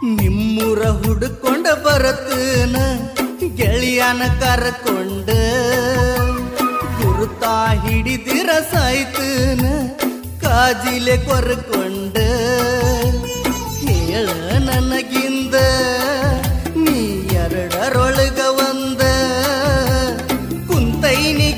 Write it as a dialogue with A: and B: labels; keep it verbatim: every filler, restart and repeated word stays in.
A: ನಿಮ್ಮೂರ ಹುಡುಕೊಂಡ ಬರತನ ಗೆಳೆಯನ ಕರಕೊಂಡ ಗುರುತಾ ಹಿಡಿದಿರ ಸಾಯ್ತನ ಕಾಜಿಲೆ ಕೊರಕೊಂಡ ಹೇಳ ನನಗಿಂದ ನೀ ಎರಡರೊಳಗ ಒಂದ ಕುಂತೈನಿ